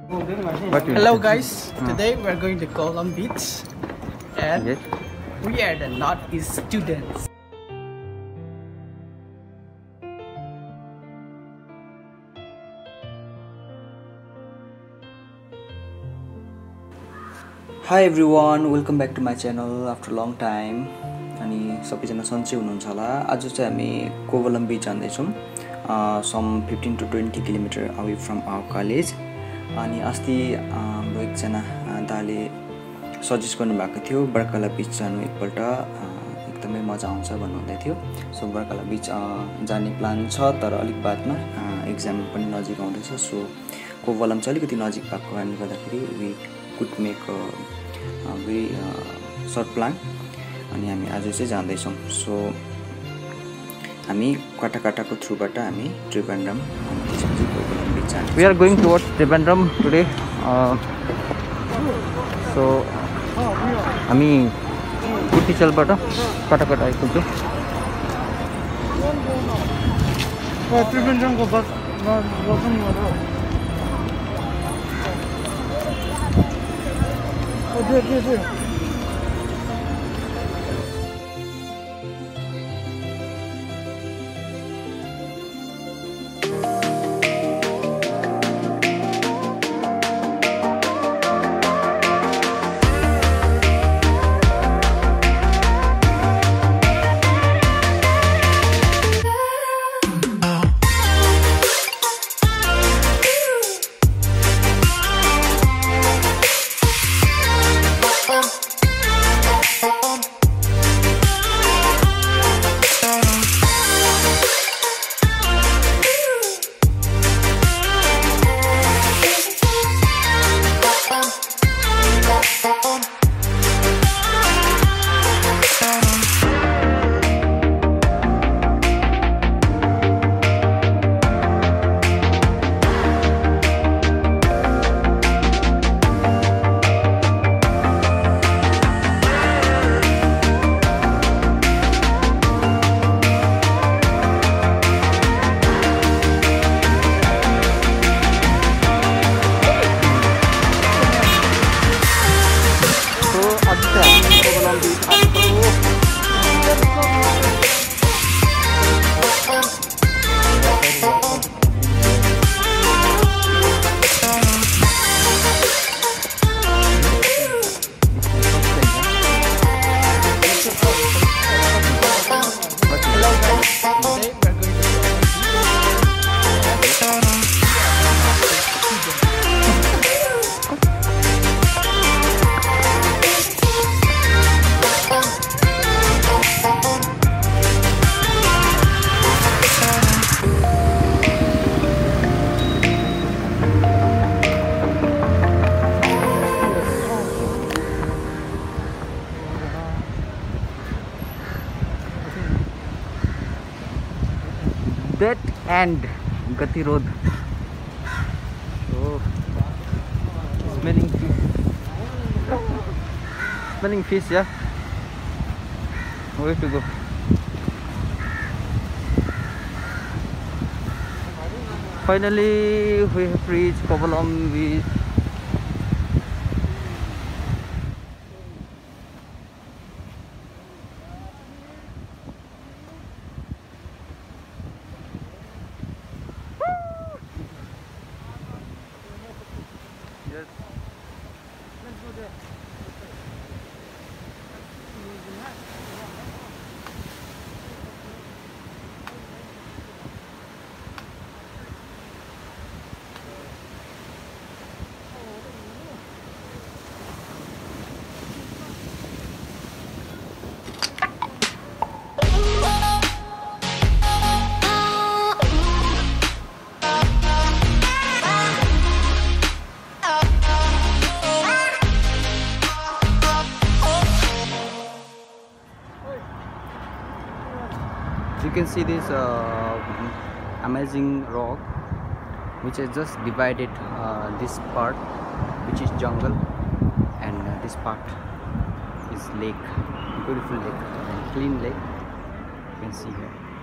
Hello guys, today we are going to Kovalam beach and we are the Northeast students. Hi everyone, welcome back to my channel after a long time. अनि सबैजना सन्चै हुनुहुन्छ होला। आज चाहिँ हामी कोवलम बीच जाँदैछौँ, some 15 to 20 kilometre away from our college. अनि अस्ति हाम्रो एकजना दाले सजेस्ट गर्नुभएको थियो बर्कला बीच जानु एकपल्ट, एकदमै मजा आउँछ भन्नुहुँदै थियो। सो बर्कला बीच जाने प्लान छ, तर अलिक बादमा एक्जाम पनि नजिक आउँदैछ। सो कोवलम चाहिँ अलिकति नजिक भएको कारणले गर्दाखेरि we could make a very short plan. अनि हामी आज चाहिँ जाँदैछौँ। सो हामी काटाकाटाको थ्रुबाट हामी ट्रिभेन्ड्रम बीच जान्छौँ। We are going towards Trivandrum today. So हामी कुटीचलबाट काटाकाट आइपुग्छौँ। ट्रिभेन्ड्रमको बस Dead and Gati Road. Oh, smelling fish. Smelling fish, yeah. Where to go? Finally, we have reached Kovalam Beach. Let's go there. You can see this amazing rock which has just divided this part, which is jungle, and this part is lake, beautiful lake and clean lake. You can see here.